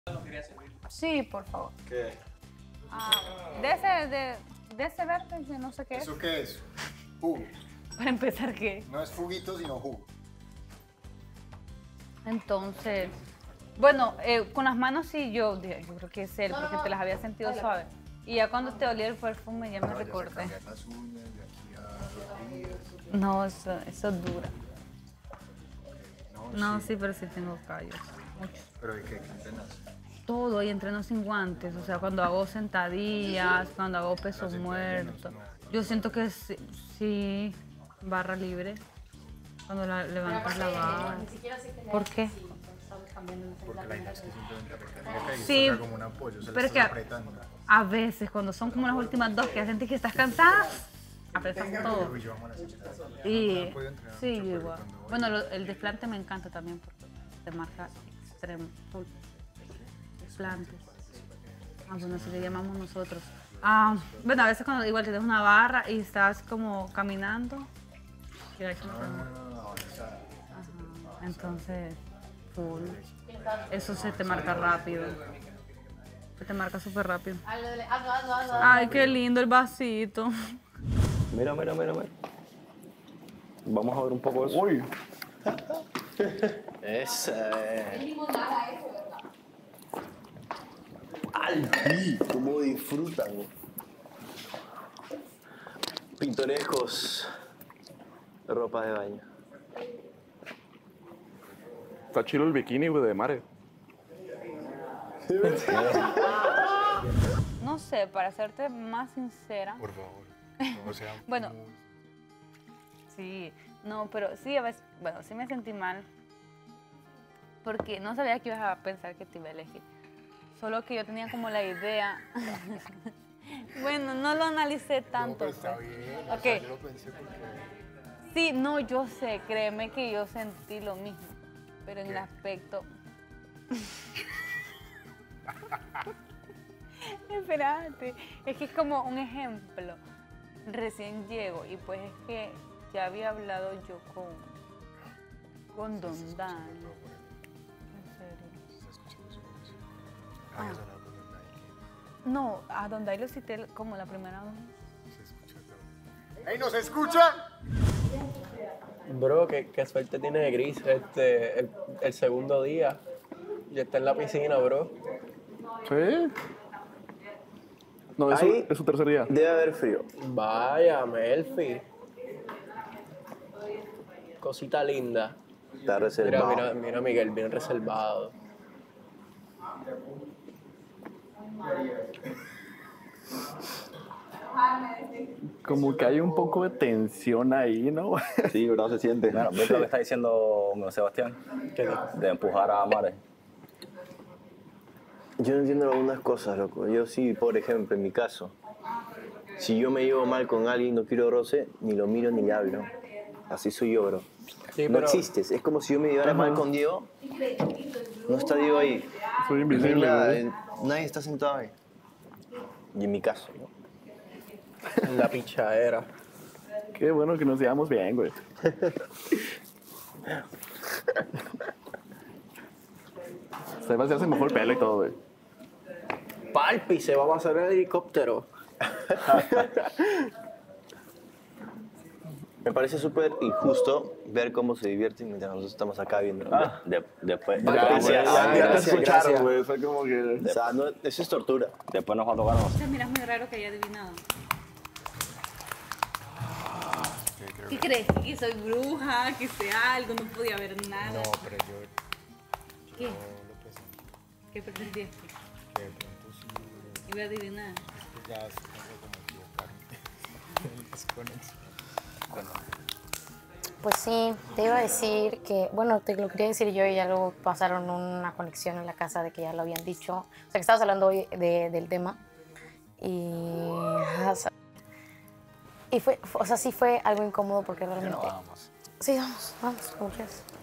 Sí, por favor. ¿Qué? De ese verde, que no sé qué es. ¿Eso qué es? Jugo. Para empezar, ¿qué? No es juguito, sino jugo. Entonces, bueno, con las manos sí, yo creo que es él, porque te las había sentido suave. Y ya cuando te olía el perfume, ya me recordé. Las uñas de aquí a 2 días. No, eso es dura. No, sí, pero sí tengo callos. Muchos. ¿Pero de qué? ¿Qué entrenas? Todo, y entreno sin guantes. O sea, cuando hago sentadillas, cuando hago peso muerto. Yo siento que sí, barra libre. Cuando levantas la barra. ¿Por qué? Porque la idea es que simplemente recarga y Sí, toca como un apoyo, se pero le es que está apretando. a veces, cuando son como las últimas dos, que ya sentís que estás cansada, apretas todo. Uy, yo amo la aceleración. Y, No he podido entrenar sí, mucho, pero igual. cuando voy- Bueno, el desplante me encanta también porque te marca extremo, full. Desplante. Bueno, así le llamamos nosotros. Bueno, a veces cuando igual tienes una barra y estás como caminando. Y ahí se me Ajá, entonces, full. Eso se te marca rápido. Se te marca súper rápido. Ay, qué lindo el vasito. Mira, mira, mira, mira. Vamos a ver un poco eso. Uy. ¡Ay! ¿Cómo disfrutan? Pintorescos. Ropa de baño. Está chido el bikini, güey, de Mare. No sé, para serte más sincera. Por favor. O sea, Bueno, sí, no, pero sí, a veces, bueno, sí me sentí mal. Porque no sabía que ibas a pensar que te iba a elegir. Solo que yo tenía como la idea. Bueno, no lo analicé tanto. no, pero está pues. bien. Ok. O sea, yo lo pensé porque... Sí, no, yo sé, créeme que yo sentí lo mismo. Pero en el aspecto. Espérate, es que es como un ejemplo. Recién llego y pues es que ya había hablado yo con Don Dan. En serio. Está escuchando su voz. Habías hablado con el Nike. No, a Don Dan lo cité como la primera vez. Se escucha todo. ¡Ey, no se escucha! Bro, qué suerte tiene Gris el segundo día. Ya está en la piscina, bro. ¿Sí? No, Ahí es su tercer día. debe haber frío. Vaya, Melfi. Cosita linda. Está reservado. Mira, Miguel, bien reservado. Como que hay un poco de tensión ahí, ¿no? Sí, ¿verdad? Se siente. Bueno, ¿ves lo que está diciendo Sebastián? De empujar a Mare. Yo no entiendo algunas cosas, loco. Yo sí, por ejemplo, en mi caso, si yo me llevo mal con alguien, no quiero roce, ni lo miro ni le hablo. Así soy yo, bro. Sí, No existes. Es como si yo me llevara mal con Diego. No está Diego ahí. Soy No hay invisible, nada, güey. nadie está sentado ahí. Y en mi caso, ¿no? En la pichadera. Qué bueno que nos llevamos bien, güey. Sebas se hace mejor pelo y todo, güey. Palpi, se va a pasar el helicóptero. Me parece súper injusto ver cómo se divierten mientras nosotros estamos acá viendo. Después, Gracias. Ya te Gracias, escucharon, güey. Fue como que... O sea, no, eso es tortura. después nos va a tocar a nosotros. Mira, es muy raro que haya adivinado. ¿Qué crees? ¿Que soy bruja? ¿Que sé algo? No podía ver nada. No, pero yo... ¿Qué? Yo lo presentí. ¿Qué pretendiste? Que de pronto sí... Iba a adivinar. Es que ya se me como equivocaron. Desconexión. Bueno, Pues sí, te iba a decir que, bueno, te lo quería decir yo y ya luego pasaron una conexión en la casa de que ya lo habían dicho. O sea, que estabas hablando hoy del tema. Y fue, o sea, sí fue algo incómodo porque realmente... pero vamos. Sí, vamos, confías.